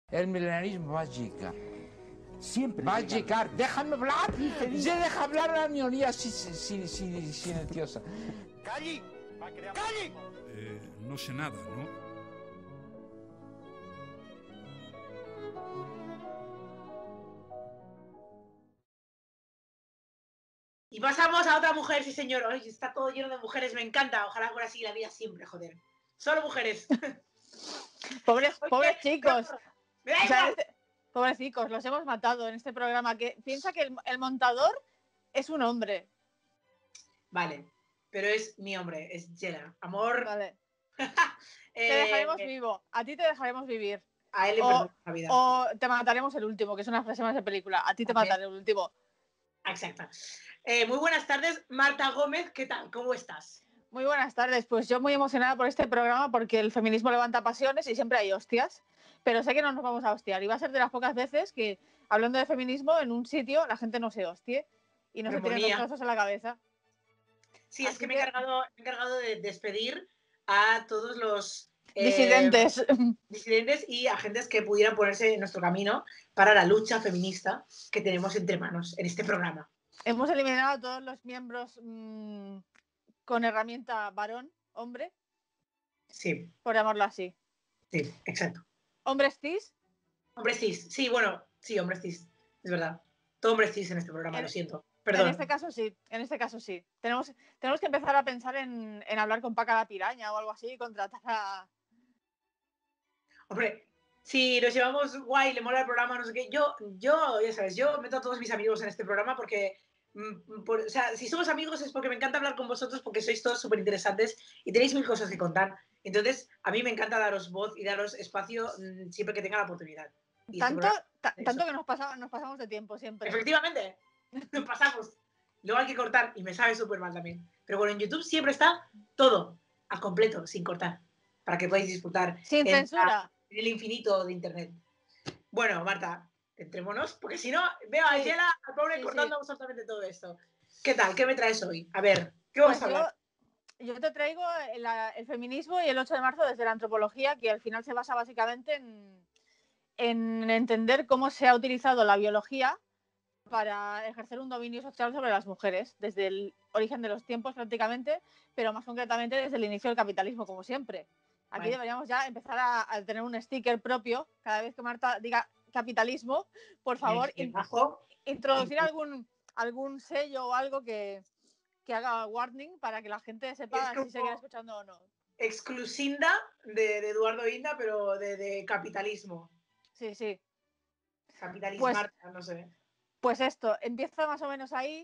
El milenarismo va a llegar. Siempre va a llegar. ¡Déjame hablar! ¡Ya deja hablar a una minoría silenciosa! ¡Calli! ¡Calli! No sé nada, ¿no? Y pasamos a otra mujer, sí señor. Ay, está todo lleno de mujeres, me encanta. Ojalá fuera así la vida siempre, joder. Solo mujeres. Pobres chicos. Me da igual. Pobres chicos, los hemos matado en este programa. Que piensa que el montador es un hombre. Vale, pero es mi hombre, es Jela. Amor. Vale. Te dejaremos vivo. A ti te dejaremos vivir. A él le perdonamos la vida. O te mataremos el último, que es una frase más de película. A ti te mataré el último. Exacto. Muy buenas tardes, Marta Gómez. ¿Qué tal? ¿Cómo estás? Muy buenas tardes. Pues yo muy emocionada por este programa porque el feminismo levanta pasiones y siempre hay hostias. Pero sé que no nos vamos a hostiar. Y va a ser de las pocas veces que, hablando de feminismo, en un sitio la gente no se hostie y no se tiren dos trozos en la cabeza. Sí, así es que me he encargado de despedir a todos los disidentes y agentes que pudieran ponerse en nuestro camino para la lucha feminista que tenemos entre manos en este programa. Hemos eliminado a todos los miembros con herramienta varón, hombre. Sí. Por llamarlo así. Sí, exacto. ¿Hombres cis? Hombres cis, sí, bueno, sí, hombres cis, es verdad. Todo hombres cis en este programa, lo siento. Perdón. En este caso sí. Tenemos que empezar a pensar en hablar con Paca la Piraña o algo así y contratar a... Hombre, si nos llevamos guay, le mola el programa, no sé qué, yo, ya sabes, yo meto a todos mis amigos en este programa porque, o sea, si somos amigos es porque me encanta hablar con vosotros porque sois todos súper interesantes y tenéis mil cosas que contar. Entonces, a mí me encanta daros voz y daros espacio siempre que tenga la oportunidad. Y tanto que nos pasamos de tiempo siempre. Efectivamente, nos pasamos. Luego hay que cortar y me sabe súper mal también. Pero bueno, en YouTube siempre está todo al completo, sin cortar, para que podáis disfrutar sin censura en el infinito de internet. Bueno, Marta, entrémonos, porque si no, veo a Yela, al pobre, cortando absolutamente todo esto. ¿Qué tal? ¿Qué me traes hoy? A ver, ¿qué vamos a hablar? Yo te traigo el feminismo y el 8 de marzo desde la antropología, que al final se basa básicamente en entender cómo se ha utilizado la biología para ejercer un dominio social sobre las mujeres, desde el origen de los tiempos prácticamente, pero más concretamente desde el inicio del capitalismo, como siempre. Aquí deberíamos ya empezar a tener un sticker propio, cada vez que Marta diga capitalismo, por favor, introducir algún sello o algo que haga warning para que la gente sepa si se queda escuchando o no. Exclusinda de Eduardo Inda, pero de capitalismo. Sí, sí. Capitalismo, pues, Marta, no sé. Pues esto, empieza más o menos ahí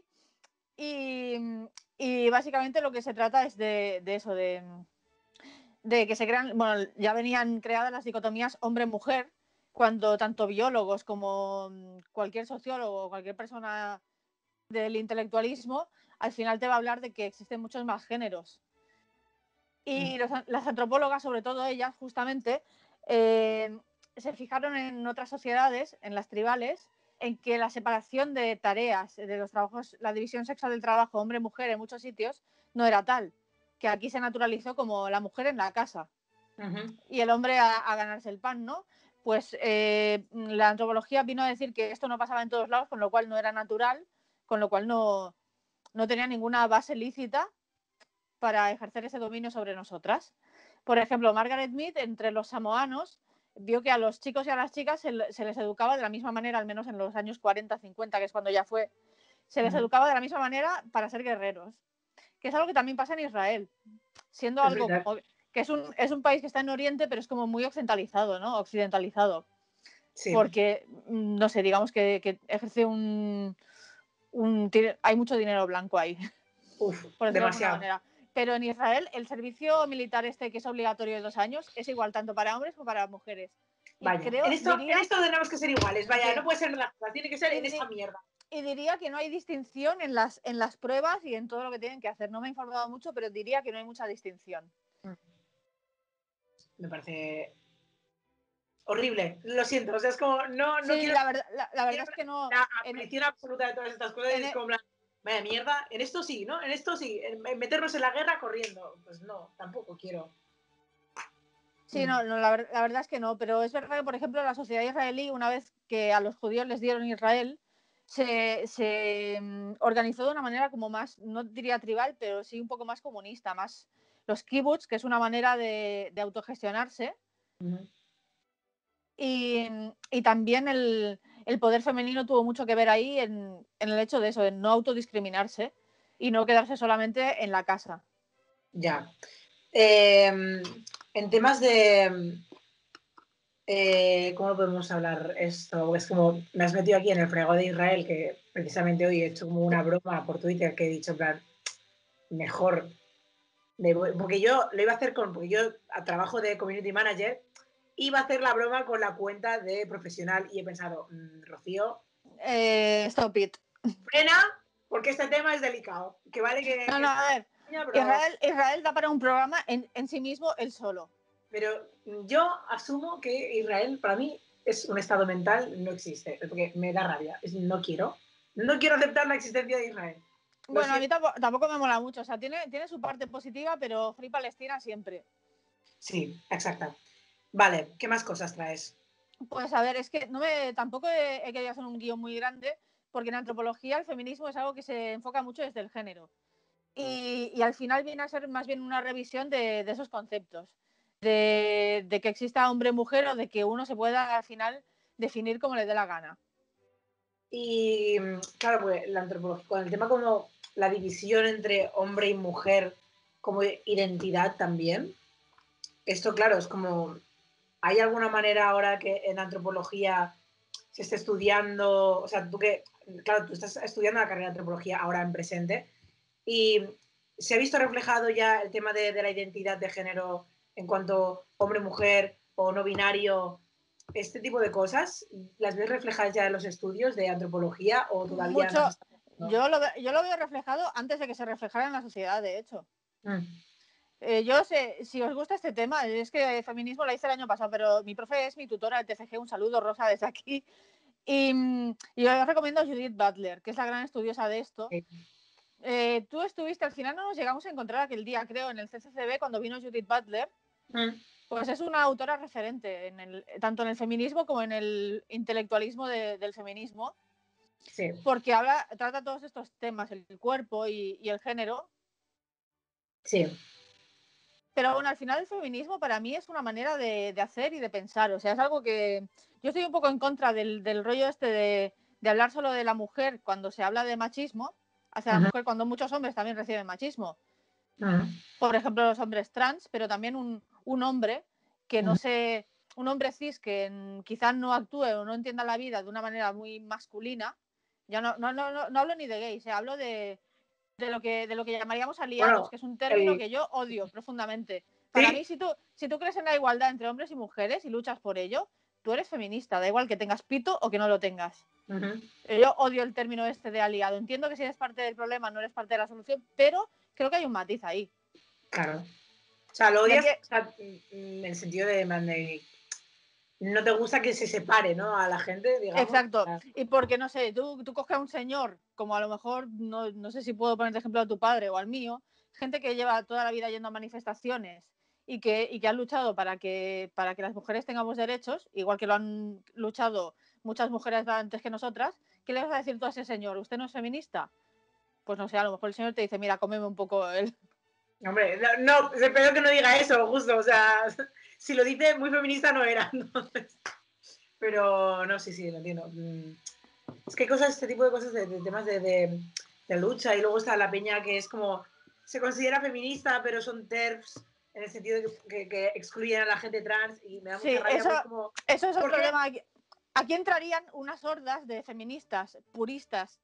y básicamente lo que se trata es de eso, de que se crean, bueno, ya venían creadas las dicotomías hombre-mujer, cuando tanto biólogos como cualquier sociólogo o cualquier persona del intelectualismo al final te va a hablar de que existen muchos más géneros. Y las antropólogas, sobre todo ellas, justamente, se fijaron en otras sociedades, en las tribales, en que la separación de tareas, de los trabajos, la división sexual del trabajo hombre-mujer en muchos sitios, no era tal, que aquí se naturalizó como la mujer en la casa y el hombre a ganarse el pan, ¿no? Pues la antropología vino a decir que esto no pasaba en todos lados, con lo cual no era natural, con lo cual no tenía ninguna base lícita para ejercer ese dominio sobre nosotras. Por ejemplo, Margaret Mead, entre los samoanos, vio que a los chicos y a las chicas se les educaba de la misma manera, al menos en los años 40, 50, que es cuando ya fue, se les educaba de la misma manera para ser guerreros, que es algo que también pasa en Israel, siendo algo que es un país que está en Oriente, pero es como muy occidentalizado, ¿no? Occidentalizado. Sí. Porque, no sé, digamos que ejerce hay mucho dinero blanco ahí. Uf, por decirlo demasiado. De alguna manera. Pero en Israel el servicio militar que es obligatorio de 2 años es igual tanto para hombres como para mujeres. Vaya, en esto tenemos que ser iguales, vaya, sí. No puede ser en la cosa, tiene que ser en esta mierda. Y diría que no hay distinción en las pruebas y en todo lo que tienen que hacer. No me he informado mucho, pero diría que no hay mucha distinción. Me parece horrible, lo siento, o sea, es como, no sí, quiero... la verdad es que no... La aparición absoluta de todas estas cosas es como... Vaya mierda, en esto sí, ¿no? En esto sí, en meternos en la guerra corriendo. Pues no, tampoco quiero. Sí, no, la verdad es que no, pero es verdad que, por ejemplo, la sociedad israelí, una vez que a los judíos les dieron Israel, se organizó de una manera como más, no diría tribal, pero sí un poco más comunista, más los kibbutz, que es una manera de autogestionarse, y también el poder femenino tuvo mucho que ver ahí en el hecho de eso, de no autodiscriminarse y no quedarse solamente en la casa. Ya. En temas de... ¿cómo podemos hablar esto? Es como, me has metido aquí en el fregado de Israel, que precisamente hoy he hecho como una broma por Twitter que he dicho, en plan, mejor. Porque yo lo iba a hacer porque yo trabajo de community manager, iba a hacer la broma con la cuenta de profesional y he pensado, Rocío, Stop it. frena, porque este tema es delicado. Que vale que... No, a ver, pero... Israel da para un programa en sí mismo él solo. Pero yo asumo que Israel, para mí, es un estado mental, no existe, porque me da rabia. No quiero aceptar la existencia de Israel. Bueno, a mí tampoco me mola mucho. O sea, tiene su parte positiva, pero Free Palestina siempre. Sí, exacta. Vale, ¿qué más cosas traes? Pues a ver, es que tampoco he querido hacer un guión muy grande, porque en antropología el feminismo es algo que se enfoca mucho desde el género. Y al final viene a ser más bien una revisión de esos conceptos. De que exista hombre-mujer o de que uno se pueda al final definir como le dé la gana. Y claro, pues la antropología, con el tema como la división entre hombre y mujer como identidad también, esto claro, es como, ¿hay alguna manera ahora que en antropología se esté estudiando, o sea, claro, tú estás estudiando la carrera de antropología ahora en presente, y se ha visto reflejado ya el tema de la identidad de género en cuanto hombre-mujer o no binario, este tipo de cosas, ¿las ves reflejadas ya en los estudios de antropología o todavía Mucho. no? Yo lo veo reflejado antes de que se reflejara en la sociedad, de hecho. Mm. Yo sé, si os gusta este tema, es que feminismo lo hice el año pasado, pero mi profe es mi tutora del TFG, un saludo, Rosa, desde aquí. Y yo os recomiendo a Judith Butler, que es la gran estudiosa de esto. Sí. Tú estuviste, al final no nos llegamos a encontrar aquel día, creo, en el CCCB, cuando vino Judith Butler. Pues es una autora referente, tanto en el feminismo como en el intelectualismo del feminismo. Sí. Porque trata todos estos temas, el cuerpo y el género. Sí. Pero bueno, al final el feminismo para mí es una manera de hacer y de pensar. O sea, es algo que yo estoy un poco en contra del rollo este de hablar solo de la mujer cuando se habla de machismo, hacia la mujer cuando muchos hombres también reciben machismo. Por ejemplo, los hombres trans, pero también un hombre que no sé, un hombre cis que quizás no actúe o no entienda la vida de una manera muy masculina. Ya no hablo ni de gays, hablo de lo que llamaríamos aliados, Bueno, que es un término que yo odio profundamente. Para mí, si tú crees en la igualdad entre hombres y mujeres y luchas por ello, tú eres feminista, da igual que tengas pito o que no lo tengas. Yo odio el término este de aliado. Entiendo que si eres parte del problema no eres parte de la solución, pero creo que hay un matiz ahí. Claro. O sea, lo odias en el sentido de no te gusta que se separe, ¿no? A la gente, digamos. Exacto. Y porque, no sé, tú coges a un señor, como a lo mejor, no sé si puedo poner de ejemplo a tu padre o al mío, gente que lleva toda la vida yendo a manifestaciones y que han luchado para que las mujeres tengamos derechos, igual que lo han luchado muchas mujeres antes que nosotras. ¿Qué le vas a decir tú a ese señor? ¿Usted no es feminista? Pues no sé, a lo mejor el señor te dice, mira, cómeme un poco él. Hombre, no, espero que no diga eso, justo, o sea, si lo dice muy feminista no era, entonces. Pero no, sí, lo entiendo. Es que hay cosas, este tipo de cosas, de temas de lucha, y luego está la peña que es como, se considera feminista, pero son TERFs, en el sentido de que excluyen a la gente trans, y me da mucha rabia. Eso, pues como, eso es el problema. Aquí entrarían unas hordas de feministas puristas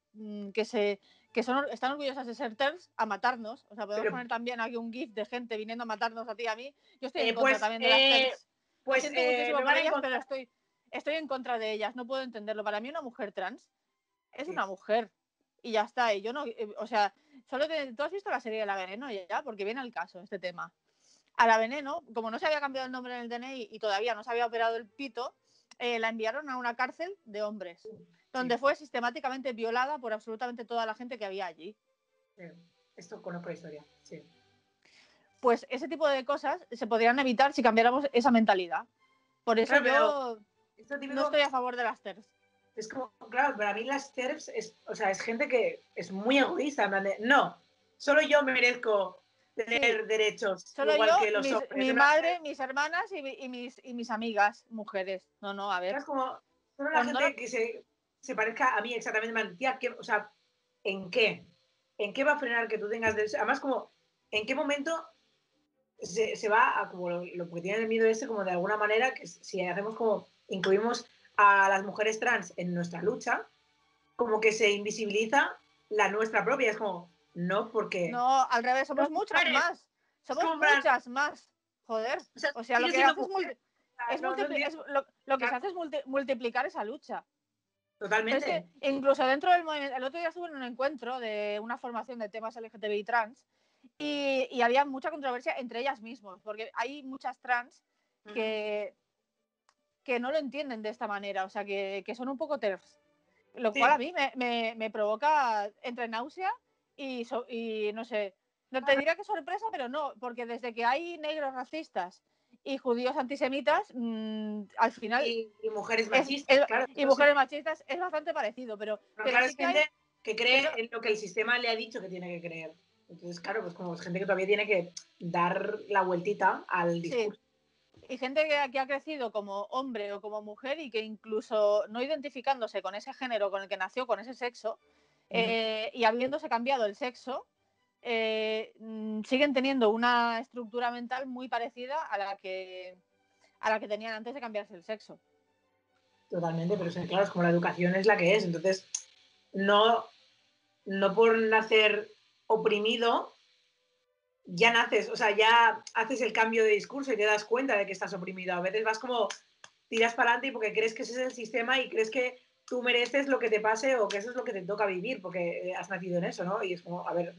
están orgullosas de ser TERFs a matarnos. O sea, podemos poner también aquí un GIF de gente viniendo a matarnos a ti y a mí. Yo estoy en contra también de las TERFs. Lo siento muchísimo por ellas, pero estoy en contra de ellas. No puedo entenderlo. Para mí una mujer trans es una mujer. Y ya está. Y yo no, o sea, tú has visto la serie de La Veneno ya, porque viene al caso este tema. A la Veneno, como no se había cambiado el nombre en el DNI y todavía no se había operado el pito, la enviaron a una cárcel de hombres, donde fue sistemáticamente violada por absolutamente toda la gente que había allí. Esto conozco la historia, sí. pues ese tipo de cosas se podrían evitar si cambiáramos esa mentalidad. Por eso Claro, yo esto típico, no estoy a favor de las TERFs. es como, claro, para mí las TERFs es gente que es muy egoísta, en plan de, no, solo yo merezco tener derechos Solo igual yo, que los hombres. mi En plan, madre, mis hermanas y mis amigas mujeres. No, a ver. es como, solo la Pues no gente que se parezca a mí exactamente, en plan, tía, o sea, ¿en qué? ¿En qué va a frenar que tú tengas derechos? Además, como, ¿en qué momento se va a como lo que tiene el miedo este, como de alguna manera, que si hacemos como, incluimos a las mujeres trans en nuestra lucha, como que se invisibiliza la nuestra propia? Es como, no, porque No, al revés, somos no, muchas mujeres, más. es Somos como en plan, muchas más. Joder. o sea, O sea, lo sigue que siendo haces mujer, es, no es entiendo, lo que se claro, hace es multiplicar esa lucha. Pero es que totalmente. incluso dentro del movimiento, el otro día estuve en un encuentro de una formación de temas LGTBI trans y había mucha controversia entre ellas mismas, porque hay muchas trans que, que no lo entienden de esta manera, o sea, que son un poco TERFs, lo cual a Sí, mí me provoca entre náusea y no sé, no te diré que sorpresa, pero no, porque desde que hay negros racistas y judíos antisemitas, al final y mujeres es, machistas, es- claro, y eso sí. mujeres machistas es bastante parecido, Pero pero claro, sí es que hay, gente que cree pero en lo que el sistema le ha dicho que tiene que creer. Entonces, claro, pues como es gente que todavía tiene que dar la vueltita al sí, discurso. y gente que ha crecido como hombre o como mujer y que incluso no identificándose con ese género con el que nació, con ese sexo, y habiéndose cambiado el sexo, siguen teniendo una estructura mental muy parecida a la que tenían antes de cambiarse el sexo. Totalmente, pero claro, es como la educación es la que es. Entonces, no, no por nacer oprimido, ya naces, o sea, ya haces el cambio de discurso y te das cuenta de que estás oprimido. A veces vas como, tiras para adelante porque crees que ese es el sistema y crees que tú mereces lo que te pase o que eso es lo que te toca vivir porque has nacido en eso, ¿no? Y es como, a ver,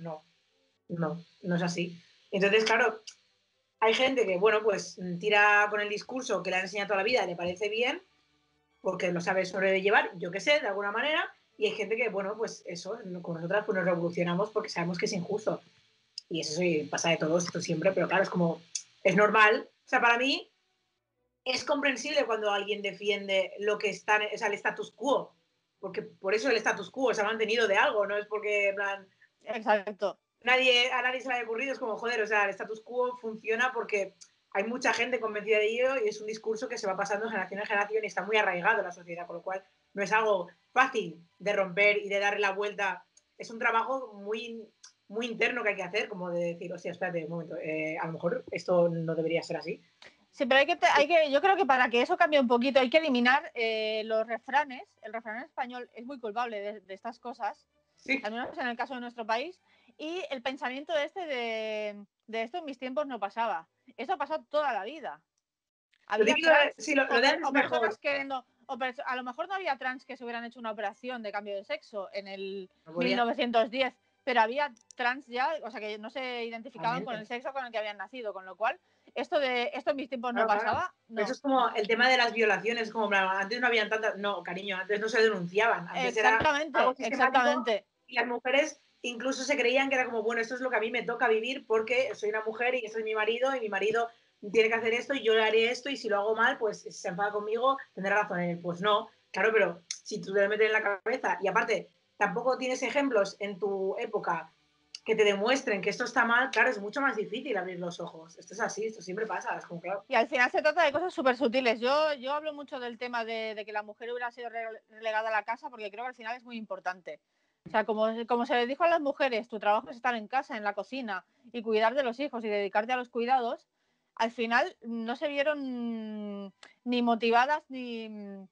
no es así. Entonces, claro, hay gente que, bueno, pues tira con el discurso que le han enseñado toda la vida, le parece bien, porque lo sabe sobrellevar, yo qué sé, de alguna manera, y hay gente que, bueno, pues eso, con nosotras pues nos revolucionamos porque sabemos que es injusto. Y eso sí, pasa de todo esto siempre, pero claro, es como, es normal. O sea, para mí es comprensible cuando alguien defiende lo que está, o sea, el status quo, porque por eso el status quo se ha mantenido de algo, no es porque, en plan, Exacto. a nadie se le haya ocurrido, es como, joder, o sea, el status quo funciona porque hay mucha gente convencida de ello y es un discurso que se va pasando de generación en generación y está muy arraigado en la sociedad, con lo cual no es algo fácil de romper y de darle la vuelta. Es un trabajo muy interno que hay que hacer, como de decir, hostia, espérate un momento, a lo mejor esto no debería ser así. Sí, pero yo creo que para que eso cambie un poquito hay que eliminar los refranes. El refrán español es muy culpable de estas cosas, Sí. al menos en el caso de nuestro país, y el pensamiento de esto en mis tiempos no pasaba. Esto ha pasado toda la vida. Lo Había típico, trans sí, lo de antes o es mejor. personas queriendo, a lo mejor no había trans que se hubieran hecho una operación de cambio de sexo en el No podía, 1910, pero había trans ya, o sea, que no se identificaban con el realmente. sexo con el que habían nacido, con lo cual esto en mis tiempos no Claro, claro. pasaba, Eso no. es como el tema de las violaciones, como antes no habían tantas, no, cariño, antes no se denunciaban, antes era algo sistemático Exactamente. y las mujeres incluso se creían que era como, bueno, esto es lo que a mí me toca vivir porque soy una mujer y soy mi marido y mi marido tiene que hacer esto y yo le haré esto y si lo hago mal, pues se enfada conmigo, tendrá razón en él. Pues no, claro, pero si tú te lo metes en la cabeza y aparte tampoco tienes ejemplos en tu época que te demuestren que esto está mal, claro, es mucho más difícil abrir los ojos. Esto es así, esto siempre pasa, es como claro. Y al final se trata de cosas súper sutiles. Yo hablo mucho del tema de que la mujer hubiera sido relegada a la casa porque creo que al final es muy importante. O sea, como se les dijo a las mujeres, tu trabajo es estar en casa, en la cocina y cuidar de los hijos y dedicarte a los cuidados, al final no se vieron ni motivadas ni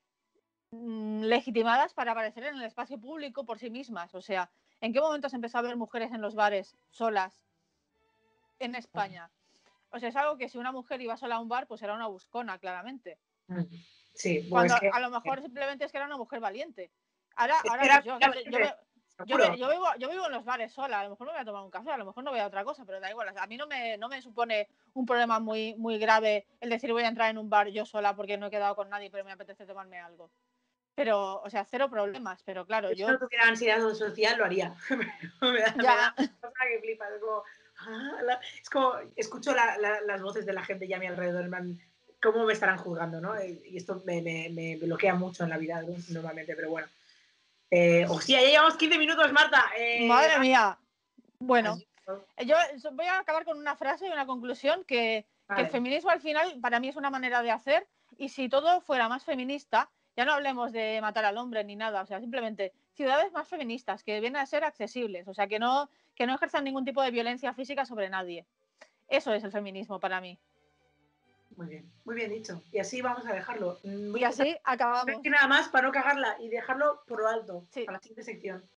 legitimadas para aparecer en el espacio público por sí mismas. O sea, ¿en qué momento se empezó a ver mujeres en los bares solas en España? O sea, es algo que si una mujer iba sola a un bar, pues era una buscona, claramente. Sí, pues Cuando es que a lo mejor simplemente es que era una mujer valiente. es Ahora que pues era yo, seguro. yo vivo en los bares sola, a lo mejor me voy a tomar un café, a lo mejor no voy a otra cosa, pero da igual. A mí no me supone un problema muy grave el decir voy a entrar en un bar yo sola porque no he quedado con nadie, pero me apetece tomarme algo. Pero, o sea, cero problemas, pero claro, Yo si no yo tuviera ansiedad social lo haría. me da ya, una cosa que flipas. Es como, Es como, escucho las voces de la gente ya a mi alrededor, en plan, cómo me estarán juzgando, ¿no? Y esto me bloquea mucho en la vida normalmente, pero bueno. Hostia, ya llevamos 15 minutos, Marta. Madre mía. Bueno, Así- yo voy a acabar con una frase y una conclusión que el Vale. feminismo al final para mí es una manera de hacer, y si todo fuera más feminista, ya no hablemos de matar al hombre ni nada, o sea, simplemente ciudades más feministas que vienen a ser accesibles, o sea, que no ejerzan ningún tipo de violencia física sobre nadie. Eso es el feminismo para mí. Muy bien dicho. Y así vamos a dejarlo. Y así acabamos. Nada más para no cagarla y dejarlo por lo alto, Sí. para la siguiente sección.